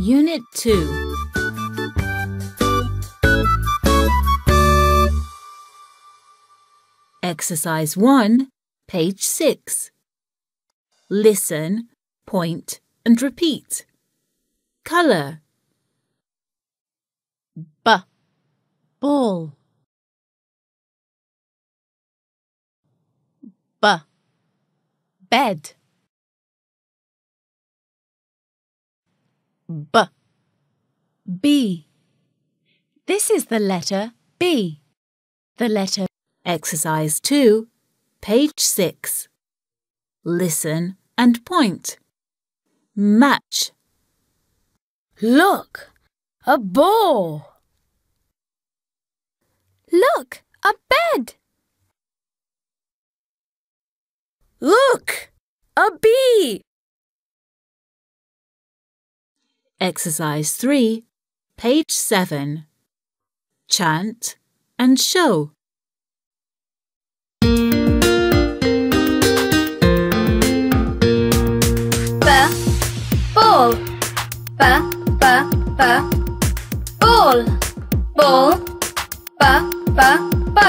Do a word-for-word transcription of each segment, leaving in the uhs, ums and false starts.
Unit two. Exercise one, page six. Listen, point and repeat. Colour. B, ball. B, bed. B, B. This is the letter B. The letter. Exercise two, page six. Listen and point. Match. Look, a ball. Look, a bed. Look, a bee. Exercise three, page seven. Chant and show. Ball, b, b, b. Ball, ball, b, b, b.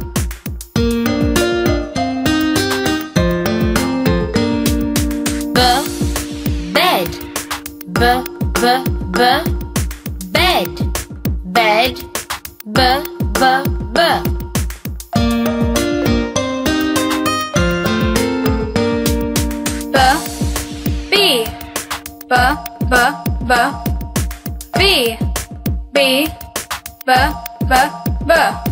B, bed, b, b, b. Bed, bed, b, b, b. B, b, b. B, B, b, b, b.